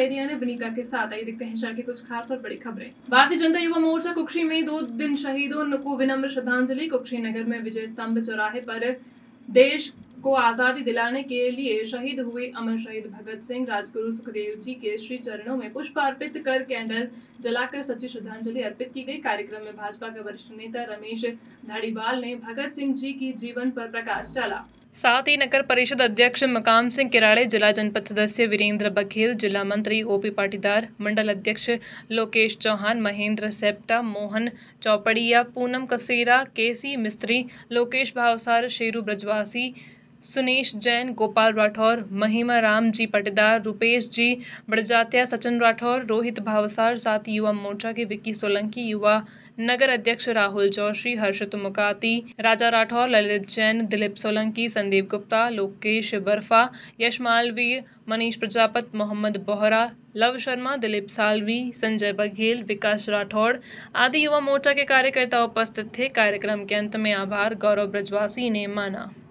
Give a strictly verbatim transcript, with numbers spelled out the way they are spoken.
बेरिया ने विनीता के साथ। आइए देखते हैं शहर की कुछ खास और बड़ी खबरें। भारतीय जनता युवा मोर्चा कुक्षी में दो दिन शहीदों को विनम्र श्रद्धांजलि। कुक्षी नगर में विजय स्तंभ चौराहे पर देश को आजादी दिलाने के लिए शहीद हुए अमर शहीद भगत सिंह, राजगुरु सुखदेव जी के श्री चरणों में पुष्प अर्पित कर कैंडल जलाकर सच्ची श्रद्धांजलि अर्पित की गई। कार्यक्रम में भाजपा के वरिष्ठ नेता रमेश धारीवाल ने भगत सिंह जी की जीवन पर प्रकाश डाला। साथ ही नगर परिषद अध्यक्ष मकाम सिंह किराड़े, जिला जनपद सदस्य वीरेंद्र बघेल, जिला मंत्री ओपी पाटीदार, मंडल अध्यक्ष लोकेश चौहान, महेंद्र सेप्टा, मोहन चौपड़िया, पूनम कसेरा, केसी मिस्त्री, लोकेश भावसार, शेरू ब्रजवासी, सुनेश जैन, गोपाल राठौर, महिमा राम जी पाटीदार, रुपेश जी बड़जात्या, सचिन राठौर, रोहित भावसार, साथ युवा मोर्चा के विक्की सोलंकी, युवा नगर अध्यक्ष राहुल जोशी, हर्षित मुकाती, राजा राठौर, ललित जैन, दिलीप सोलंकी, संदीप गुप्ता, लोकेश बर्फा, यश मालवीय, मनीष प्रजापत, मोहम्मद बोहरा, लव शर्मा, दिलीप सालवी, संजय बघेल, विकास राठौड़ आदि युवा मोर्चा के कार्यकर्ता उपस्थित थे। कार्यक्रम के अंत में आभार गौरव ब्रजवासी ने माना।